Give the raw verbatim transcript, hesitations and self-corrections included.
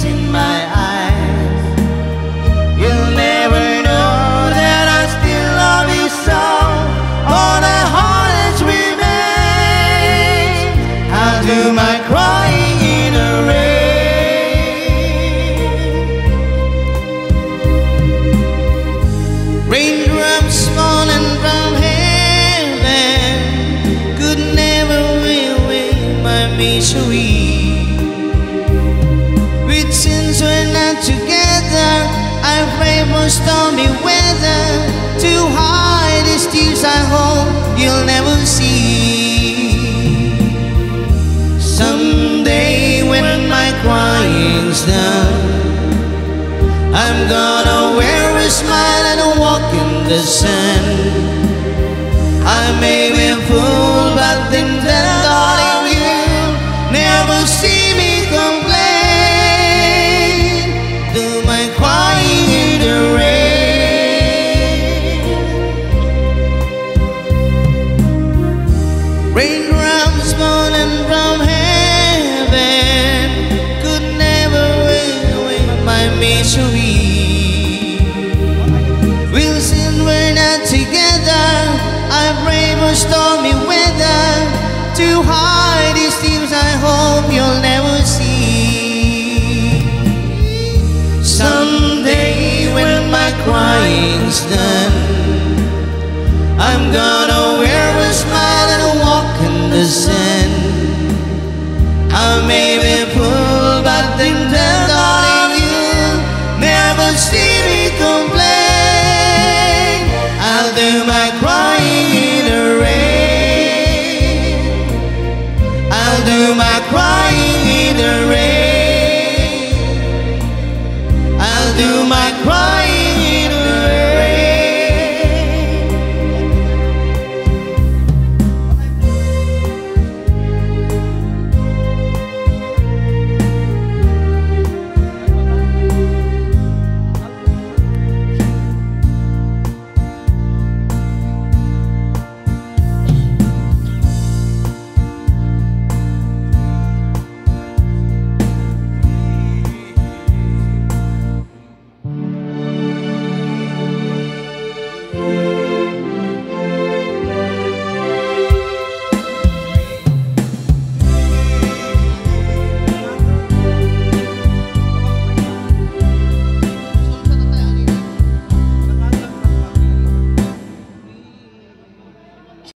tears in my eyes. You'll never know that I still love you so. All the heartaches remain. I'll do my crying in the rain. Raindrops falling from heaven could never wear away my misery. With since we're not together, I pray for stormy weather to hide these tears I hope you'll never see. Someday when my crying's done, I'm gonna wear a smile and walk in the sun. I may be a fool, but then darling, you'll never see me complain. Do my crying in the rain. Raindrops falling from heaven could never wear away my misery. We'll since we're not together, I pray for stormy weather to hide these tears I hope you'll never see. Someday when my crying's done, I'm gonna wear a smile and walk in the sun. I may